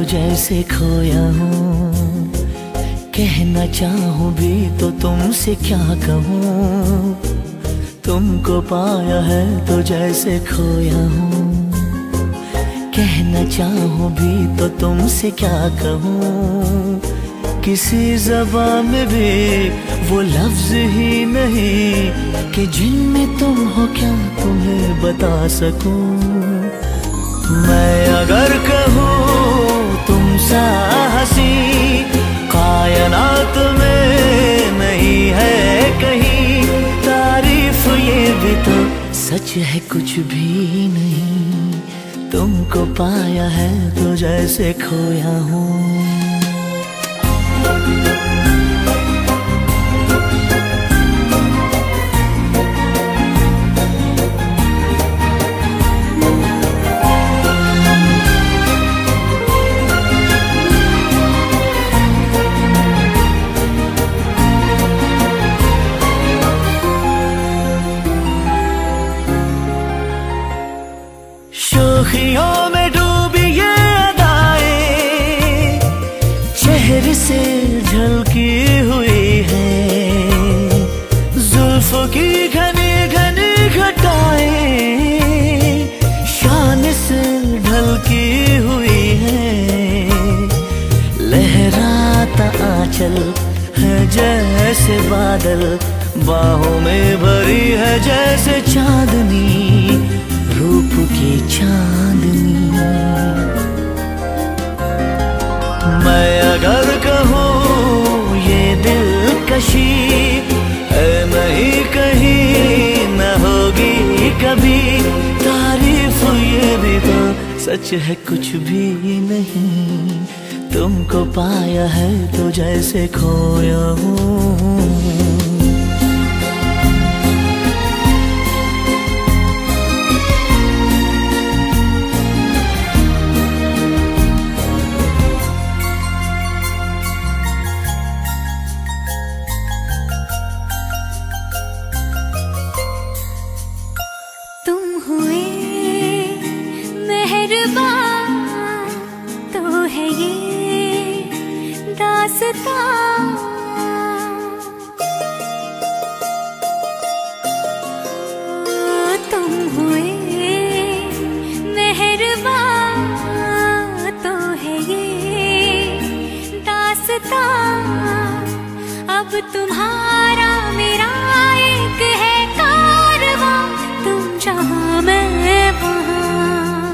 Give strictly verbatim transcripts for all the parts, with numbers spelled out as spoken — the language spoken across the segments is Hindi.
जैसे खोया हूँ। कहना चाहूँ भी तो तुमसे क्या कहूँ, तुमको पाया है तो जैसे खोया हूँ। कहना चाहूँ भी तो तुमसे क्या कहूँ, किसी ज़बान में भी वो लफ्ज़ ही नहीं कि जिनमें तुम हो क्या तुम्हें बता सकूं। मैं अगर कहूँ तुम सा हंसी कायनात में नहीं है कहीं, तारीफ ये भी तो सच है कुछ भी नहीं, तुमको पाया है तो जैसे खोया हूँ। शोखियों में डूबी ये अदाएं चेहरे से झलकी हुई है, जुल्फों की घनी घनी घटाएं शान से ढलकी हुई है। लहराता आंचल है जैसे बादल, बाहों में भरी है जैसे चांदनी, रूप की चांदनी। मैं अगर कहूँ ये दिलकशी है नहीं कहीं न होगी कभी, तारीफ ये भी तो सच है कुछ भी नहीं, तुमको पाया है तो जैसे खोया हूँ। तुम हुए मेहरबान तो है ये दास्तां, अब तुम्हारा मेरा एक है कारवां, तुम जहाँ मैं वहाँ।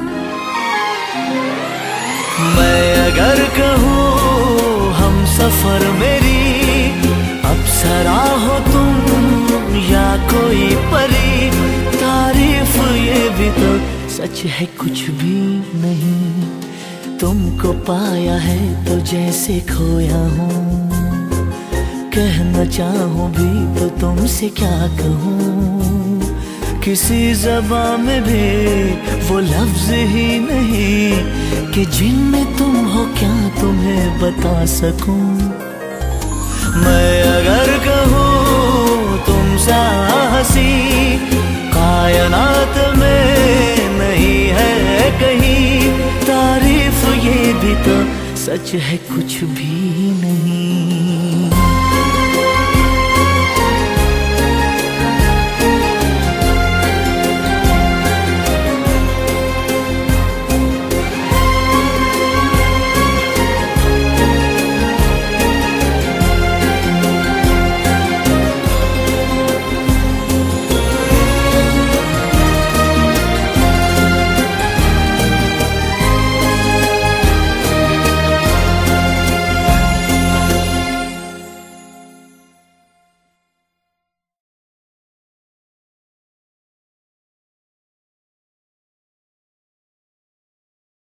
मैं अगर कहूँ हम सफर मेरी अप्सरा हो तुम या कोई परी, तारीफ ये भी तो सच है कुछ भी नहीं, तुमको पाया है तो जैसे खोया हूँ। कहना चाहूँ भी तो तुमसे क्या कहूँ, किसी ज़बान में भी वो लफ्ज़ ही नहीं कि जिनमें तुम हो क्या तुम्हें बता सकूं। मैं अगर कहूँ तुम सा हंसी कायनात में नहीं है कहीं, तारीफ ये भी तो सच है कुछ भी